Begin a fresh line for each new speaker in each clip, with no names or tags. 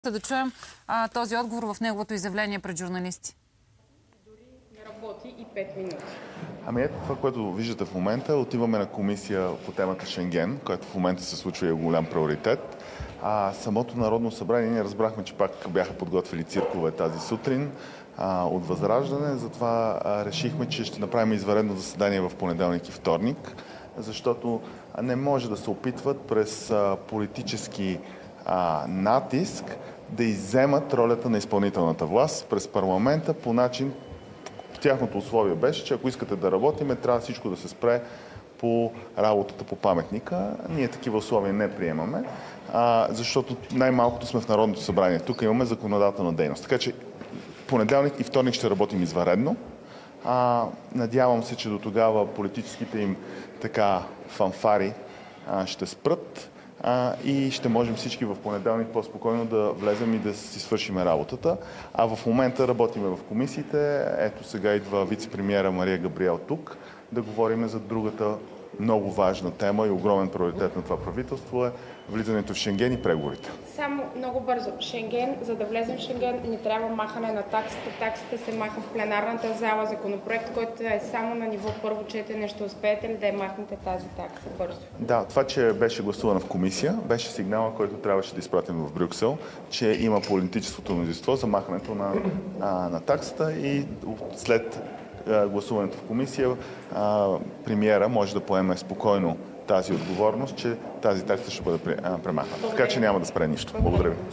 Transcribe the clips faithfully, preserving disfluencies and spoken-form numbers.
Да чуем а, този отговор в неговото изявление пред журналисти.
Дори не работи и пет минути.
Ами ето това, което виждате в момента, отиваме на комисия по темата Шенген, която в момента се случва и е голям приоритет. А самото Народно събрание, ние разбрахме, че пак бяха подготвили циркове тази сутрин а, от Възраждане, затова а, решихме, че ще направим извънредно заседание в понеделник и вторник, защото не може да се опитват през а, политически а, натиск да изземат ролята на изпълнителната власт през парламента по начин. Тяхното условие беше, че ако искате да работиме, трябва всичко да се спре по работата по паметника. Ние такива условия не приемаме, а, защото най-малкото сме в Народното събрание. Тук имаме законодателна дейност. Така че понеделник и вторник ще работим извънредно. А, надявам се, че до тогава политическите им така фанфари а, ще спрат. А, и ще можем всички в понеделник по-спокойно да влезем и да си свършим работата. А в момента работиме в комисиите. Ето сега идва вице-премиера Мария Габриел тук да говорим за другата много важна тема и огромен приоритет на това правителство е влизането в Шенген и преговорите.
Само много бързо. Шенген, за да влезем в Шенген, ни трябва махане на таксите. Таксите се маха в пленарната зала. Законопроект, който е само на ниво първо четене, ще успеете ли да я махнете тази такса бързо?
Да, това, че беше гласувана в комисия, беше сигнала, който трябваше да изпратим в Брюксел, че има политическото мнозинство за махането на, а, на таксата и след гласуването в комисия, а, премиера може да поеме спокойно тази отговорност, че тази такса ще бъде премахната. Така че няма да спре нищо. Благодаря ви.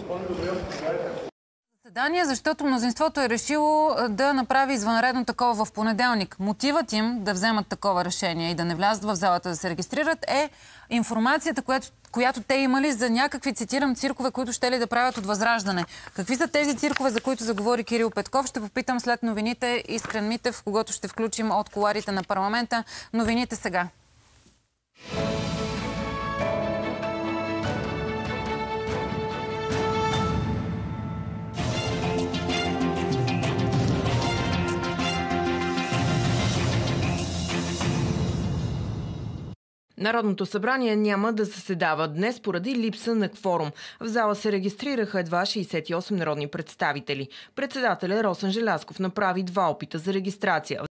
Заседание, защото мнозинството е решило да направи извънредно такова в понеделник. Мотивът им да вземат такова решение и да не влязат в залата да се регистрират е информацията, която, която те имали за някакви, цитирам, циркове, които ще ли да правят от Възраждане. Какви са тези циркове, за които заговори Кирил Петков? Ще попитам след новините Искрен Митев, когото ще включим от кулоарите на парламента. Новините сега.
Народното събрание няма да заседава днес поради липса на кворум. В зала се регистрираха едва шейсет и осем народни представители. Председателят Росен Желязков направи два опита за регистрация.